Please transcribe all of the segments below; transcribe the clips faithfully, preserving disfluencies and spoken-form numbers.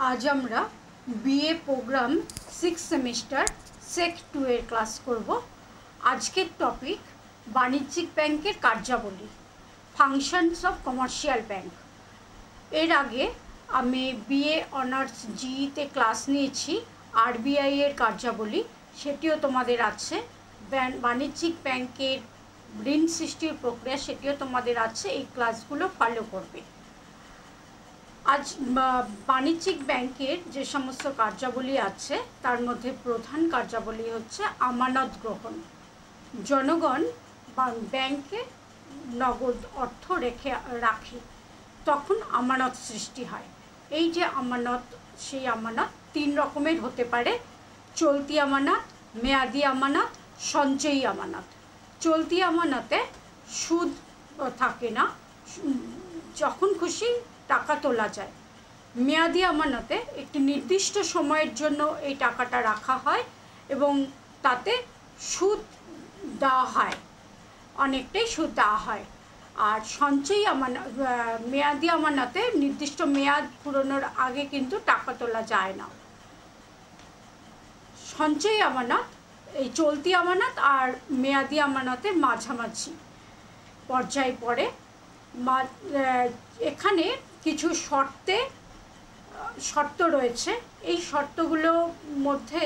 आज আমরা BA program six semester sec two এর ক্লাস করব। আজকের টপিক বাণিজ্যিক ব্যাংকের কার্যাবলী, ফাংশনস অফ কমার্শিয়াল ব্যাংক। এর আগে আমি বিএ অনার্স জিইতে ক্লাস নিয়েছি আরবিআই এর কার্যাবলী, সেটিও তোমাদের আছে। বাণিজ্যিক ব্যাংকের ঋণ সৃষ্টির প্রক্রিয়া, সেটিও তোমাদের আছে। এই ক্লাসগুলো ফলো করবে। আজ বাণিজ্যিক ব্যাংকের যে সমস্ত কার্যাবলী আছে তার মধ্যে প্রধান কার্যাবলী হচ্ছে আমানত গ্রহণ। জনগণ ব্যাংকে নগদ অর্থ রেখে রাখে, তখন আমানত সৃষ্টি হয়। এই যে আমানত, সেই আমানত তিন রকমের হতে পারে: চলতি আমানত, মেয়াদি আমানত, সঞ্চয়ী আমানত। চলতি আমানতে সুদ থাকে না, যখন খুশি টাকা তোলা যায়। মেয়াদি আমানতে একটি নির্দিষ্ট সময়ের জন্য এই টাকাটা রাখা হয় এবং তাতে সুদ দেওয়া হয়, অনেকটাই সুদ দেওয়া হয়। আর সঞ্চয়ী আমানত, মেয়াদি আমানতে নির্দিষ্ট মেয়াদ পুরোনোর আগে কিন্তু টাকা তোলা যায় না। সঞ্চয়ী আমানত এই চলতি আমানত আর মেয়াদি আমানতের মাঝামাঝি পর্যায়ে পড়ে। এখানে কিছু শর্তে শর্ত রয়েছে। এই শর্তগুলোর মধ্যে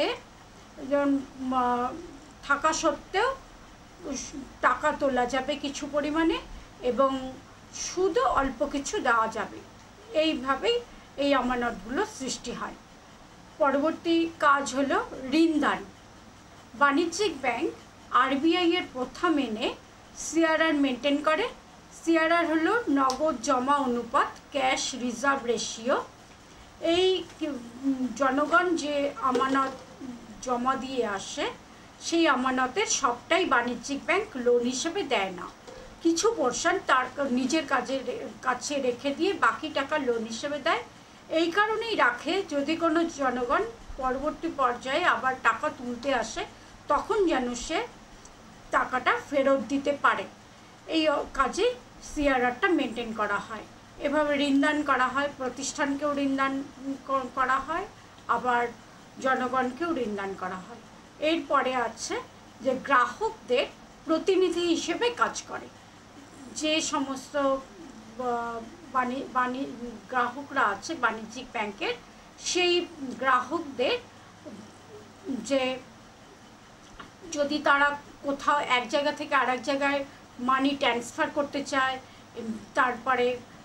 থাকা সত্ত্বেও টাকা তোলা যাবে কিছু পরিমাণে এবং সুদও অল্প কিছু দেওয়া যাবে। এইভাবেই এই আমানতগুলো সৃষ্টি হয়। পরবর্তী কাজ হলো ঋণদান। বাণিজ্যিক ব্যাংক আরবিআই এর প্রথা মেনে সিআরআর মেনটেন করে। সিআরআর হলো নগদ জমা অনুপাত, ক্যাশ রিজার্ভ রেশিও। এই জনগণ যে আমানত জমা দিয়ে আসে, সেই আমানতের সবটাই বাণিজ্যিক ব্যাংক লোন হিসেবে দেয় না। কিছু পোর্শন তার নিজের কাজের কাছে রেখে দিয়ে বাকি টাকা লোন হিসেবে দেয়। এই কারণেই রাখে, যদি কোনো জনগণ পরবর্তী পর্যায়ে আবার টাকা তুলতে আসে, তখন যেন সে টাকাটা ফেরত দিতে পারে। এই কাজে সিআরআরটা মেনটেন করা হয়। এভাবে ঋণদান করা হয়, প্রতিষ্ঠানকেও ঋণদান করা হয়, আবার জনগণকেও ঋণদান করা হয়। এরপরে আছে যে গ্রাহকদের প্রতিনিধি হিসেবে কাজ করে। যে সমস্ত বাণী বাণী গ্রাহকরা আছে বাণিজ্যিক ব্যাংকের, সেই গ্রাহকদের যে যদি তারা কোথাও এক জায়গা থেকে আর এক জায়গায় মানি ট্রান্সফার করতে চায়, তারপরে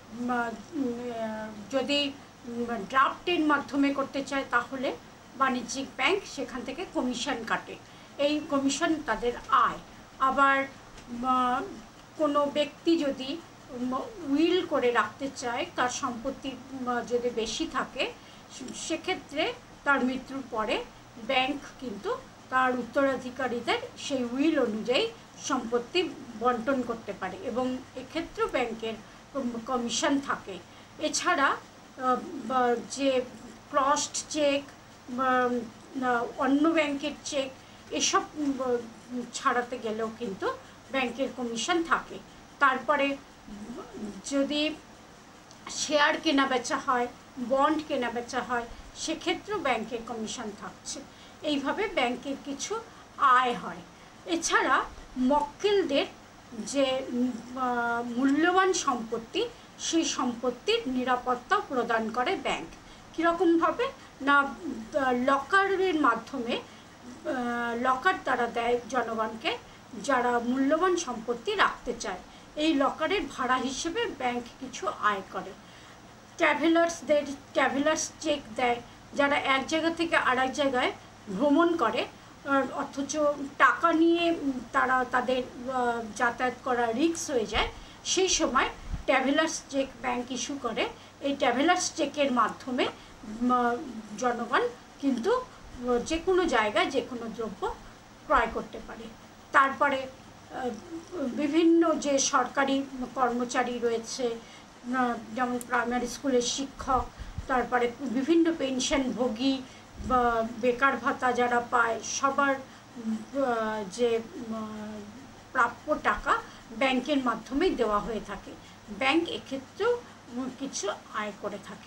যদি ড্রাফটের মাধ্যমে করতে চায়, তাহলে বাণিজ্যিক ব্যাংক সেখান থেকে কমিশন কাটে। এই কমিশন তাদের আয়। আবার কোনো ব্যক্তি যদি উইল করে রাখতে চায়, তার সম্পত্তি যদি বেশি থাকে, সেক্ষেত্রে তার মৃত্যুর পরে ব্যাংক কিন্তু তার উত্তরাধিকারীদের সেই উইল অনুযায়ী সম্পত্তি বন্টন করতে পারে এবং এক্ষেত্রেও ব্যাংকের কমিশন থাকে। এছাড়া যে ক্রসড চেক, অন্য ব্যাংকের চেক, এসব ছাড়াতে গেলেও কিন্তু ব্যাংকের কমিশন থাকে। তারপরে যদি শেয়ার কেনা বেচা হয়, বন্ড কেনা বেচা হয়, সেক্ষেত্রেও ব্যাংকের কমিশন থাকছে। এইভাবে ব্যাংকের কিছু আয় হয়। এছাড়া মক্কেলদের যে মূল্যবান সম্পত্তি, সেই সম্পত্তির নিরাপত্তা প্রদান করে ব্যাংক। কীরকমভাবে না, লকারের মাধ্যমে লকার তারা দেয় জনগণকে, যারা মূল্যবান সম্পত্তি রাখতে চায়। এই লকারের ভাড়া হিসেবে ব্যাংক কিছু আয় করে। ট্রাভেলার্সদের ট্রাভেলার্স চেক দেয়, যারা এক জায়গা থেকে আর এক জায়গায় ভ্রমণ করে অথচ টাকা নিয়ে তারা তাদের যাতায়াত করা রিস্ক হয়ে যায়, সেই সময় ট্রাভেলার্স চেক ব্যাংক ইস্যু করে। এই ট্রাভেলার্স চেকের মাধ্যমে জনগণ কিন্তু যে কোনো জায়গায় যে কোনো দ্রব্য ক্রয় করতে পারে। তারপরে বিভিন্ন যে সরকারি কর্মচারী রয়েছে, যেমন প্রাইমারি স্কুলের শিক্ষক, তারপরে বিভিন্ন পেনশনভোগী বা বেকার ভাতা যারা পায়, সবার যে প্রাপ্য টাকা ব্যাংকের মাধ্যমেই দেওয়া হয়ে থাকে। ব্যাংক এক্ষেত্রেও কিছু আয় করে থাকে।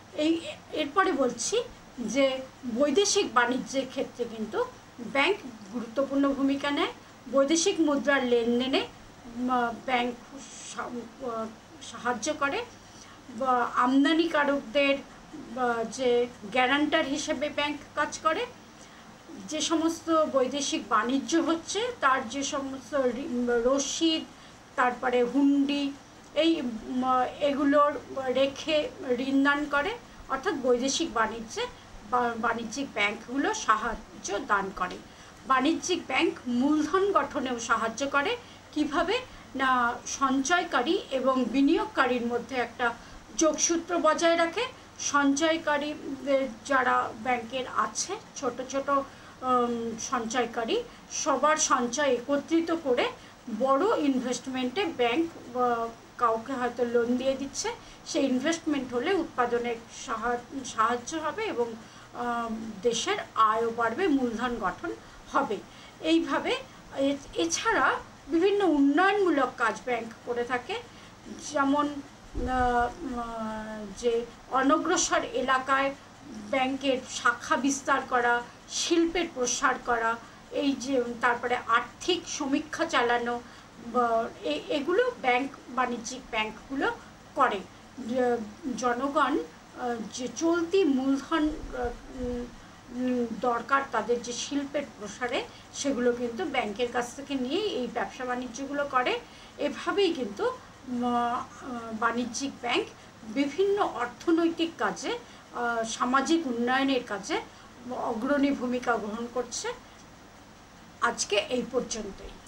এই এরপরে বলছি যে বৈদেশিক বাণিজ্যের ক্ষেত্রে কিন্তু ব্যাংক গুরুত্বপূর্ণ ভূমিকা নেয়। বৈদেশিক মুদ্রার লেনদেনে ব্যাংক সাহায্য করে। আমদানিকারকদের যে গ্যারান্টার হিসেবে ব্যাংক কাজ করে। যে সমস্ত বৈদেশিক বাণিজ্য হচ্ছে তার যে সমস্ত রসিদ, তারপরে হুন্ডি, এই এগুলোর রেখে ঋণদান করে, অর্থাৎ বৈদেশিক বাণিজ্যে বাণিজ্যিক ব্যাংকগুলো সাহায্য দান করে। বাণিজ্যিক ব্যাংক মূলধন গঠনেও সাহায্য করে। কিভাবে না, সঞ্চয়কারী এবং বিনিয়োগকারীর মধ্যে একটা যোগসূত্র বজায় রাখে। সঞ্চয়কারীদের যারা ব্যাংকের আছে, ছোট ছোট সঞ্চয়কারী, সবার সঞ্চয় একত্রিত করে বড় ইনভেস্টমেন্টে ব্যাংক কাউকে হয়তো লোন দিয়ে দিচ্ছে। সেই ইনভেস্টমেন্ট হলে উৎপাদনের সাহায্য হবে এবং দেশের আয়ও বাড়বে, মূলধন গঠন হবে। এইভাবে এছাড়া বিভিন্ন উন্নয়নমূলক কাজ ব্যাংক করে থাকে। যেমন যে অনগ্রসর এলাকায় ব্যাংকের শাখা বিস্তার করা, শিল্পের প্রসার করা, এই যে তারপরে আর্থিক সমীক্ষা চালানো, এগুলো ব্যাংক বাণিজ্যিক ব্যাংকগুলো করে। জনগণ যে চলতি মূলধন দরকার তাদের যে শিল্পের প্রসারে, সেগুলো কিন্তু ব্যাংকের কাছ থেকে নিয়েই এই ব্যবসা বাণিজ্যগুলো করে। এভাবেই কিন্তু বাণিজ্যিক ব্যাংক বিভিন্ন অর্থনৈতিক কাজে, সামাজিক উন্নয়নের কাজে অগ্রণী ভূমিকা গ্রহণ করছে। আজকে এই পর্যন্তই।